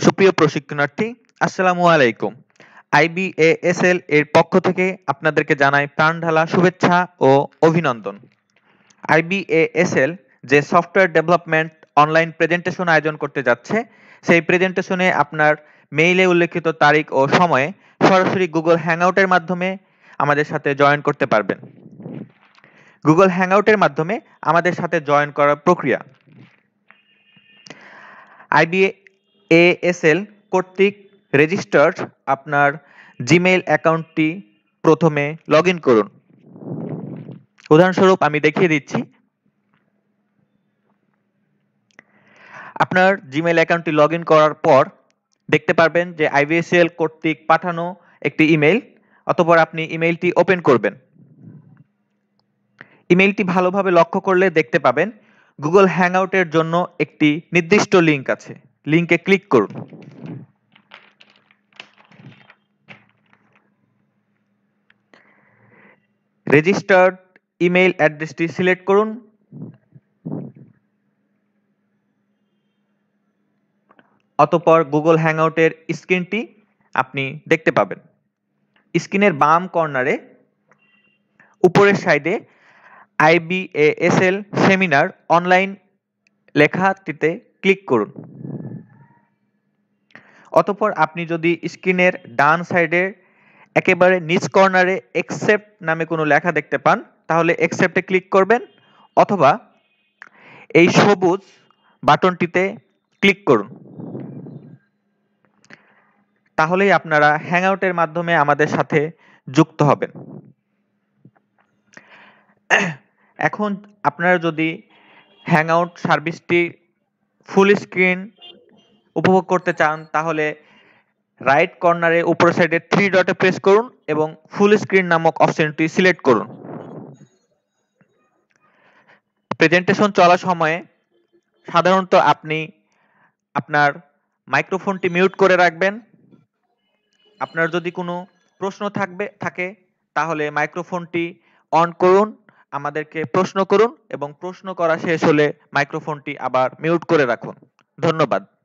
সুপ্রিয় প্রশিক্ষণার্থী, আসসালামু আলাইকুম। IBASL এর পক্ষ থেকে আপনাদেরকে জানাই প্রাণঢালা শুভেচ্ছা ও অভিনন্দন। IBASL যে সফটওয়্যার ডেভেলপমেন্ট অনলাইন প্রেজেন্টেশন আয়োজন করতে যাচ্ছে, সেই প্রেজেন্টেশনে আপনার মেইলে উল্লেখিত তারিখ ও সময়ে সরাসরি গুগল হ্যাংআউটের মাধ্যমে আমাদের সাথে জয়েন করতে পারবেন। গুগল হ্যাংআউটের মাধ্যমে আমাদের সাথে জয়েন করার প্রক্রিয়া: IBASL কর্তৃক রেজিস্টার্ড আপনার জিমেইল অ্যাকাউন্টটি প্রথমে লগইন করুন। উদাহরণস্বরূপ আমি দেখিয়ে দিচ্ছি। আপনার জিমেইল অ্যাকাউন্টটি লগইন করার পর দেখতে পারবেন যে IBASL কর্তৃক পাঠানো একটি ইমেইল। অতঃপর আপনি ইমেইলটি ওপেন করবেন। ইমেইলটি ভালোভাবে লক্ষ্য করলে দেখতে পাবেন গুগল হ্যাংআউটের জন্য একটি নির্দিষ্ট লিংক আছে। লিংকে ক্লিক করুন। রেজিস্টার্ড ইমেইল অ্যাড্রেসটি সিলেক্ট করুন। অতঃপর গুগল হ্যাংআউটের স্ক্রিনটি আপনি দেখতে পাবেন। স্ক্রিনের বাম কর্নারে উপরের সাইডে IBASL সেমিনার অনলাইন লেখাটিতে ক্লিক করুন। অতঃপর আপনি যদি স্ক্রিনের ডান সাইডে একেবারে নিচ কর্নারে অ্যাকসেপ্ট নামে কোনো লেখা দেখতে পান, তাহলে অ্যাকসেপ্টে ক্লিক করবেন অথবা এই সবুজ বাটনটিতে ক্লিক করুন। তাহলেই আপনারা হ্যাংআউটের মাধ্যমে আমাদের সাথে যুক্ত হবেন। এখন আপনারা যদি হ্যাংআউট সার্ভিসটি ফুল স্ক্রিন উপভোগ করতে চান, তাহলে রাইট কর্নারে উপরের সাইডে 3 ডটে প্রেস করুন এবং ফুল স্ক্রিন নামক অপশনটি সিলেক্ট করুন। প্রেজেন্টেশন চলার সময়ে সাধারণত আপনি আপনার মাইক্রোফোনটি মিউট করে রাখবেন। আপনার যদি কোনো প্রশ্ন থাকে তাহলে মাইক্রোফোনটি অন করুন, আমাদেরকে প্রশ্ন করুন এবং প্রশ্ন করা শেষ হলে মাইক্রোফোনটি আবার মিউট করে রাখুন। ধন্যবাদ।